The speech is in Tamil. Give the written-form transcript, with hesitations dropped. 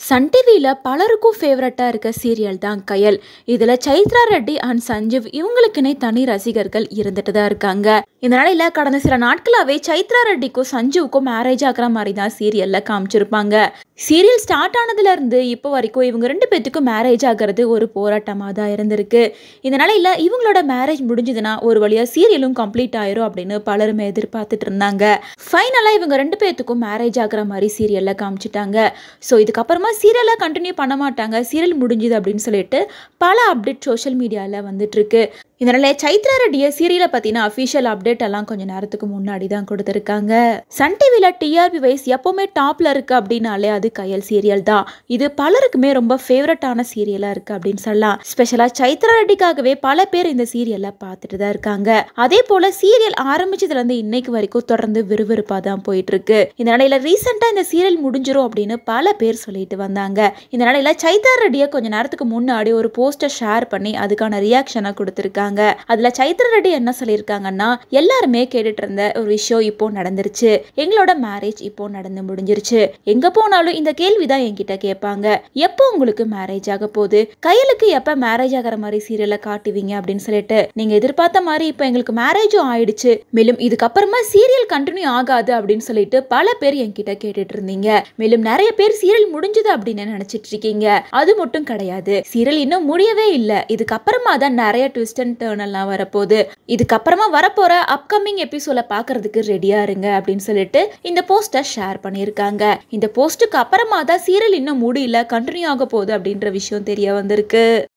சன் டிவியில் பலருக்கும் ஃபேவரட்டாக இருக்க சீரியல் தான் கயல். இதில் சைத்ரா ரெட்டி அண்ட் சஞ்சீவ் இவங்களுக்குன்னே தனி ரசிகர்கள் இருந்துட்டு தான் இருக்காங்க. இந்த நிலையில் கடந்த சில நாட்களாகவே சைத்ரா ரெட்டிக்கும் சஞ்சீவுக்கும் மேரேஜ் ஆகிற மாதிரி தான் சீரியலில் காமிச்சிருப்பாங்க. சீரியல் ஸ்டார்ட் ஆனதுலேருந்து இப்போ வரைக்கும் இவங்க ரெண்டு பேத்துக்கும் மேரேஜ் ஆகிறது ஒரு போராட்டமாக தான் இருந்திருக்கு. இந்த நிலையில் இவங்களோட மேரேஜ் முடிஞ்சதுன்னா ஒரு வழியாக சீரியலும் கம்ப்ளீட் ஆயிரும் அப்படின்னு பலருமே எதிர்பார்த்துட்டு இருந்தாங்க. ஃபைனலாக இவங்க ரெண்டு பேத்துக்கும் மேரேஜ் ஆகிற மாதிரி சீரியலில் காமிச்சிட்டாங்க. ஸோ இதுக்கப்புறமா சீரியலாக கண்டினியூ பண்ண மாட்டாங்க, சீரியல் முடிஞ்சுது அப்படின்னு சொல்லிட்டு பல அப்டேட் சோஷியல் மீடியாவில் வந்துட்டு இருக்கு. இதனால சைத்ரா ரெட்டியை சீரியலை பற்றின அஃபிஷியல் அப்டேட் எல்லாம் கொஞ்சம் நேரத்துக்கு முன்னாடி தான் கொடுத்துருக்காங்க. சன் டிவியில் டிஆர்பி வைஸ் எப்போவுமே டாப்பில் இருக்குது அப்படின்னாலே அது கயல் சீரியல் தான். இது பலருக்குமே ரொம்ப ஃபேவரட்டான சீரியலாக இருக்குது அப்படின்னு சொல்லலாம். ஸ்பெஷலாக சைத்ரா ரெட்டிக்காகவே பல பேர் இந்த சீரியலை பார்த்துட்டு தான் இருக்காங்க. அதே போல் சீரியல் ஆரம்பிச்சதுலேருந்து இன்னைக்கு வரைக்கும் தொடர்ந்து விறுவிறுப்பாக தான் போயிட்டு இருக்கு. இந்த நிலையில் ரீசெண்டாக இந்த சீரியல் முடிஞ்சிரும் அப்படின்னு பல பேர் சொல்லிட்டு வந்தாங்க. இந்த நிலையில் சைத்ரா ரெட்டியை கொஞ்சம் நேரத்துக்கு முன்னாடி ஒரு போஸ்டர் ஷேர் பண்ணி அதுக்கான ரியாக்ஷனை கொடுத்துருக்காங்க. அதுல சைத்ரா ரெட்டி என்ன சொல்லியிருக்காங்கன்னா, எல்லாருமே கேட்டுட்டு இருந்த ஒரு விஷயம் இப்போ நடந்துருச்சு. எங்களோட மேரேஜ் இப்போ நடந்து முடிஞ்சிருச்சு. எங்க போனாலும் இந்த கேள்விதான் என்கிட்ட கேட்பாங்க, எப்போ உங்களுக்கு மேரேஜ் ஆக போகுது, கயலுக்கு எப்ப மேரேஜ் ஆகிற மாதிரி சீரியலை காட்டுவீங்க அப்படின்னு சொல்லிட்டு. நீங்க எதிர்பார்த்த மாதிரி இப்போ எங்களுக்கு மேரேஜும் ஆயிடுச்சு, மேலும் இதுக்கப்புறமா சீரியல் கண்டினியூ ஆகாது அப்படின்னு சொல்லிட்டு பல பேர் என்கிட்ட கேட்டுட்டு இருந்தீங்க. மேலும் நிறைய பேர் சீரியல் முடிஞ்சது அப்படின்னு நினைச்சிட்டு இருக்கீங்க. அது மட்டும் கிடையாது, சீரியல் இன்னும் முடியவே இல்லை. இதுக்கப்புறமா தான் நிறைய ட்விஸ்ட் அண்ட் டர்ன் எல்லாம் வரப்போகுது. இதுக்கப்புறமா வரப்போற அப்கமிங் எபிசோட பாக்குறதுக்கு ரெடியா இருங்க அப்படின்னு சொல்லிட்டு இந்த போஸ்டர் ஷேர் பண்ணியிருக்காங்க. இந்த போஸ்டுக்கு அப்புறமா தான் சீரியல் இன்னும் முடியல, கண்டினியூ ஆக போகுது அப்படின்ற விஷயம் தெரிய வந்திருக்கு.